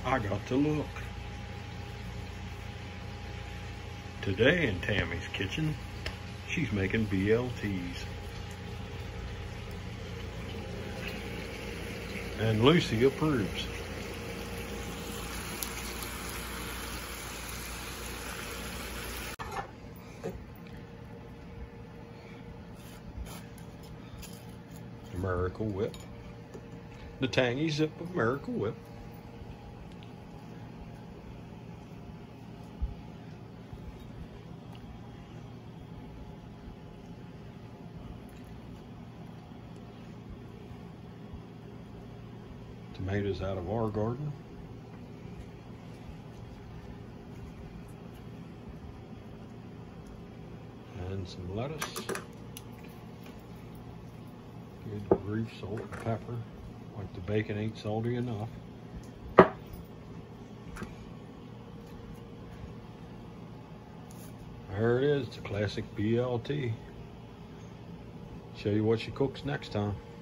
I got to look. Today in Tammy's kitchen, she's making BLTs. And Lucy approves. Miracle Whip. The tangy zip of Miracle Whip. Tomatoes out of our garden. And some lettuce. Good grief, salt and pepper. Like the bacon ain't salty enough. There it is, the classic BLT. Show you what she cooks next time.